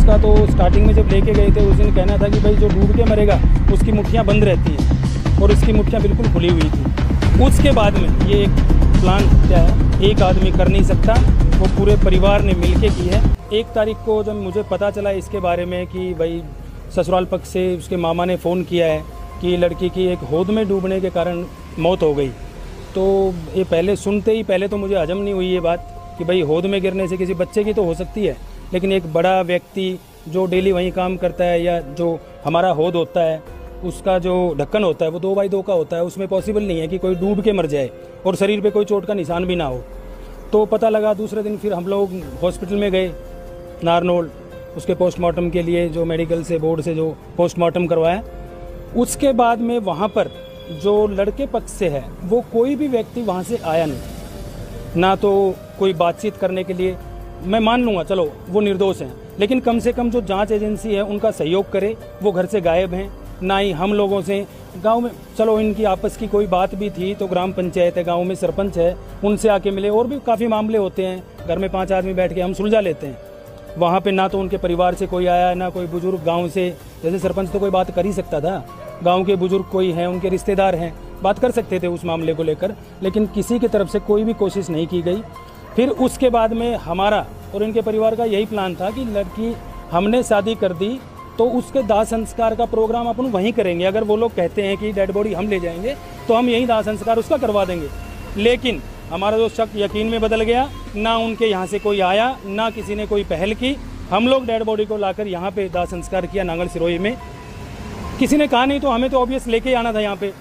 का तो स्टार्टिंग में जब लेके गए थे उस दिन कहना था कि भाई जो डूब के मरेगा उसकी मुट्ठियाँ बंद रहती हैं और उसकी मुट्ठियाँ बिल्कुल खुली हुई थी। उसके बाद में ये एक प्लान क्या है, एक आदमी कर नहीं सकता, वो पूरे परिवार ने मिलके की है। 1 तारीख को जब मुझे पता चला इसके बारे में कि भाई ससुराल पक्ष से उसके मामा ने फ़ोन किया है कि लड़की की एक हौद में डूबने के कारण मौत हो गई, तो ये पहले सुनते ही पहले तो मुझे हजम नहीं हुई ये बात कि भाई हौद में गिरने से किसी बच्चे की तो हो सकती है, लेकिन एक बड़ा व्यक्ति जो डेली वहीं काम करता है या जो हमारा हौद होता है उसका जो ढक्कन होता है वो 2x2 का होता है, उसमें पॉसिबल नहीं है कि कोई डूब के मर जाए और शरीर पे कोई चोट का निशान भी ना हो। तो पता लगा दूसरे दिन फिर हम लोग हॉस्पिटल में गए नारनौल, उसके पोस्टमार्टम के लिए जो मेडिकल से बोर्ड से जो पोस्टमार्टम करवाया। उसके बाद में वहाँ पर जो लड़के पक्ष से है वो कोई भी व्यक्ति वहाँ से आया नहीं, ना तो कोई बातचीत करने के लिए। मैं मान लूँगा चलो वो निर्दोष हैं, लेकिन कम से कम जो जांच एजेंसी है उनका सहयोग करे। वो घर से गायब हैं, ना ही हम लोगों से। गांव में चलो इनकी आपस की कोई बात भी थी तो ग्राम पंचायत है, गांव में सरपंच है, उनसे आके मिले। और भी काफ़ी मामले होते हैं, घर में 5 आदमी बैठ के हम सुलझा लेते हैं। वहाँ पे ना तो उनके परिवार से कोई आया, ना कोई बुजुर्ग गाँव से। जैसे सरपंच तो कोई बात कर ही सकता था, गाँव के बुजुर्ग कोई हैं, उनके रिश्तेदार हैं, बात कर सकते थे उस मामले को लेकर, लेकिन किसी की तरफ से कोई भी कोशिश नहीं की गई। फिर उसके बाद में हमारा और इनके परिवार का यही प्लान था कि लड़की हमने शादी कर दी तो उसके दाह संस्कार का प्रोग्राम अपन वहीं करेंगे। अगर वो लोग कहते हैं कि डेड बॉडी हम ले जाएंगे तो हम यहीं दाह संस्कार उसका करवा देंगे। लेकिन हमारा जो शक यकीन में बदल गया, ना उनके यहाँ से कोई आया, ना किसी ने कोई पहल की। हम लोग डेड बॉडी को लाकर यहाँ पे दाह संस्कार किया नांगल सिरोही में। किसी ने कहा नहीं तो हमें तो ऑब्वियस लेके आना था यहाँ पे।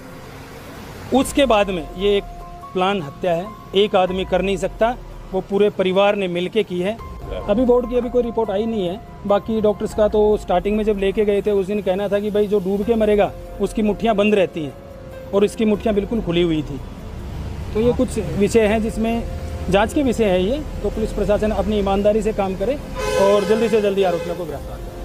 उसके बाद में ये एक प्लान हत्या है, एक आदमी कर नहीं सकता, वो पूरे परिवार ने मिलके की है। अभी बोर्ड की अभी कोई रिपोर्ट आई नहीं है। बाकी डॉक्टर्स का तो स्टार्टिंग में जब लेके गए थे उस दिन कहना था कि भाई जो डूब के मरेगा उसकी मुट्ठियाँ बंद रहती हैं और इसकी मुट्ठियाँ बिल्कुल खुली हुई थी। तो ये कुछ विषय हैं जिसमें जांच के विषय है ये। तो पुलिस प्रशासन अपनी ईमानदारी से काम करे और जल्दी से जल्दी आरोपियों को गिरफ्तार करे।